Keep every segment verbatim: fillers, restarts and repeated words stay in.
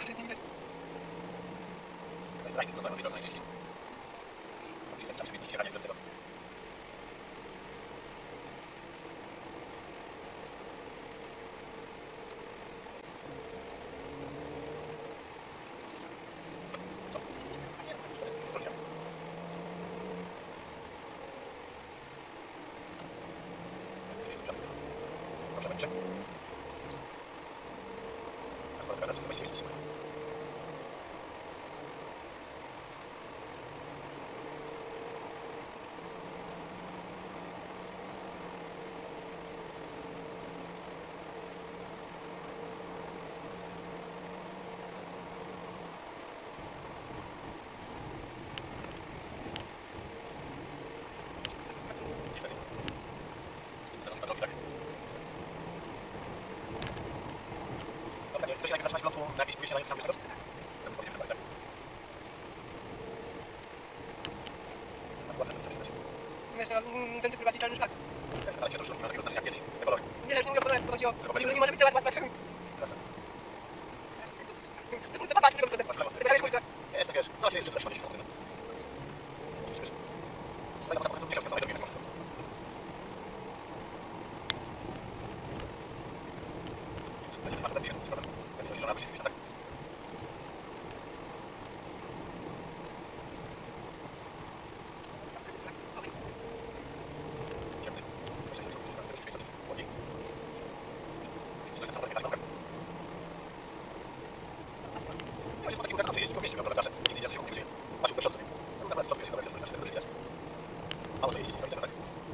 nic nie widać. Daj, to zajmę tego co najczęściej. Czyli tak, żeby nie ścieranie do tego. Proszę będzie. Tak, podkładać, to właściwie jest. Chcesz najpierw zatrzymać lotu na jakieś pójście na inny samolot? To już powinien tak. Wiesz, ten typ prowadzi czarny szlak. Ale się to już nie ma takiego znaczenia jak kiedyś. Te kolory. Wiele już nie miał bo chodzi o... Nie może być cała łatwa. Krasa. Ty punkty popatrz, w drugą stronę. Masz lewo. Ty kurwa. Nie, to wiesz, co się jeszcze też ma dziesięć sekund. Tutaj na samochodu miesiąc, to nie może. Będzie ma ten się, sprawę. Będzie coś żona przyjść, tak? Ciemny. Proszę się, co musi tam też sobie ładniej. To jest co takie tak. Ja się spotkałem na jeździ po mieście, miał komentarze. Nigdy nie się nie dzieje. Masz upraszczony sobie. No tam na stopie się komentarze, coś tam widać. A może jeździć, to tak.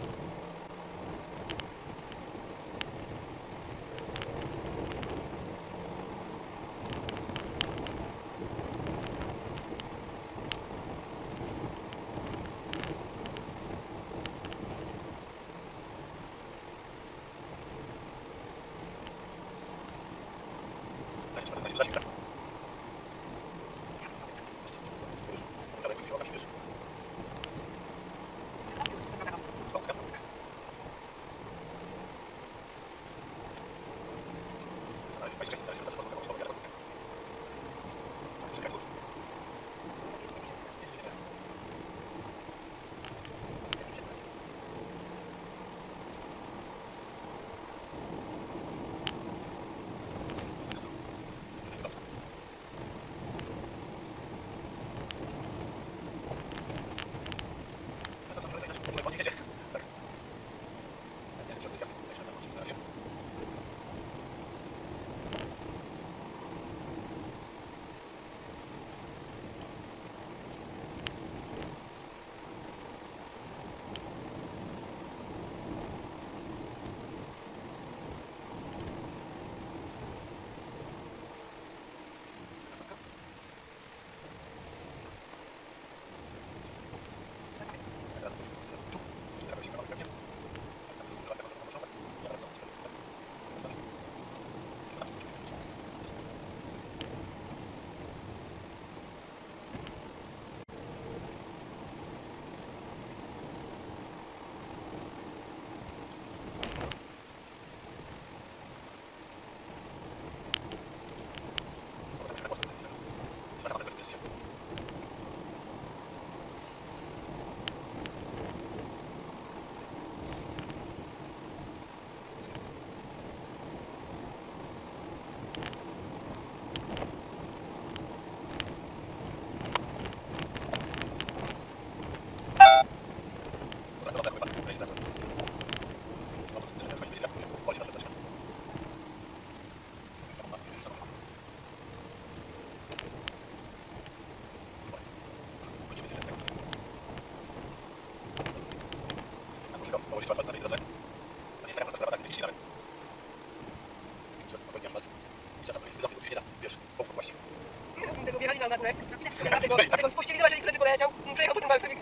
Tego wjechali na górę, dlatego, dlatego spuścili, zobaczyli, który tylko leciał, przejechał po tym walce.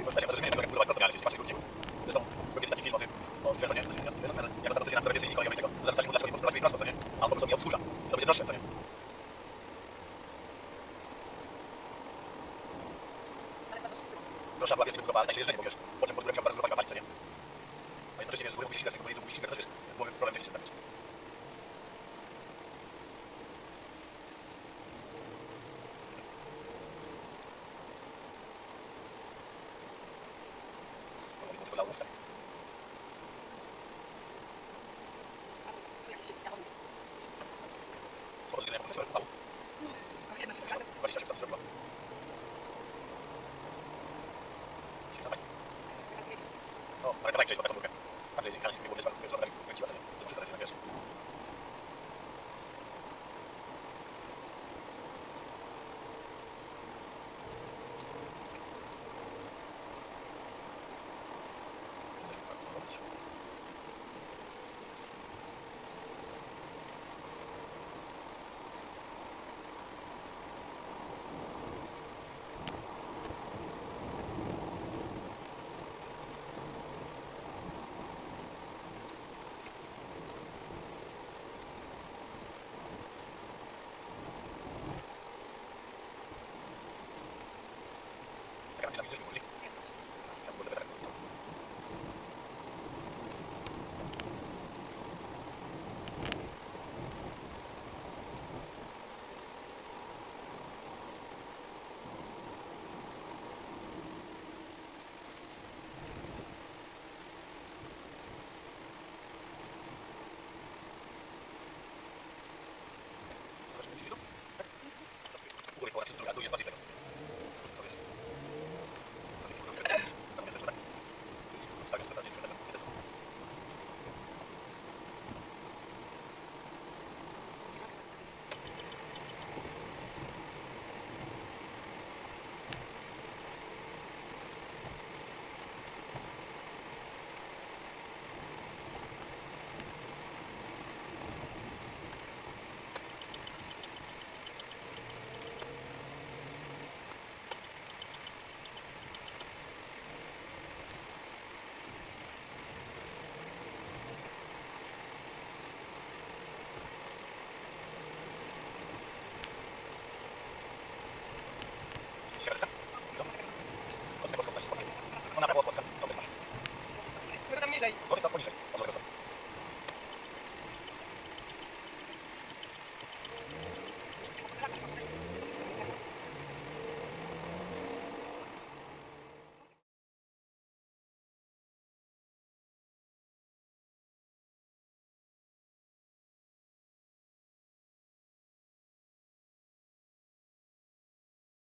Zresztą robię taki film o tym, o stwierdzeniu, jako ta decyzja, która bierze i kolejnego tego, zarzucali mu, dlaczego nie podprowadził prosto, co nie? A on po prostu nie obsłuża. To będzie droższe, co nie? Droższa była więcej wybudowa, ale tańsze jeżdżenie, bo wiesz, po czym pod górę trzeba bardzo grupa palić, co nie? A jednocześnie wiesz, z górą musisz ścigać, bo musisz ścigać, to wiesz, byłoby problem wiedzieć, tak wiesz. dalej. No to jest